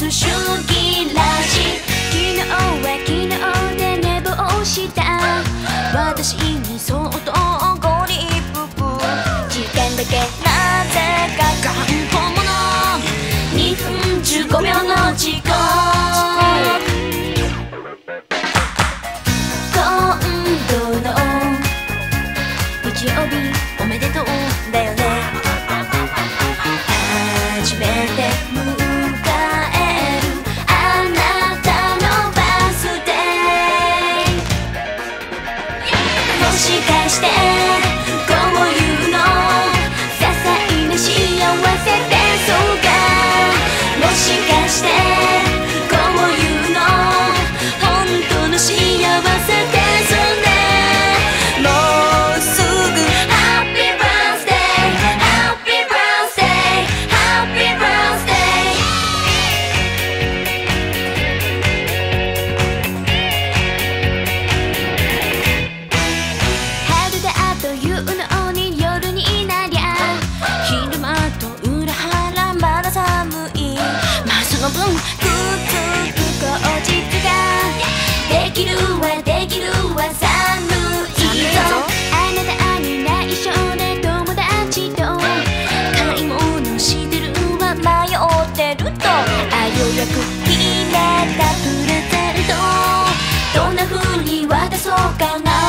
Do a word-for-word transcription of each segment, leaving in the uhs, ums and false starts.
主義らしい。昨日は昨日で寝坊した。私にそっとごリップ時間だけなぜか頑固者。にふんじゅうごびょうの遅刻。今度の日曜日おめでとうだよね。初めて迎えるあなたのバースデー。もしかしてこういうの些細な幸せでそうか。もしかしてこういうの本当の幸せですね。もうすぐハッピーバースデーハッピーバースデーハッピーバースデー。春だというのに夜になりゃ昼間と裏腹まだ寒い。まあその分くっつく口実ができるわできるわ寒いぞ。あなたに内緒で友達と買い物してるわ迷ってると。あようやく決めたプレゼントどんな風に渡そうかな。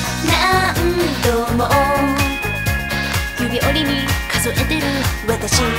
何度も指折りに数えてる私。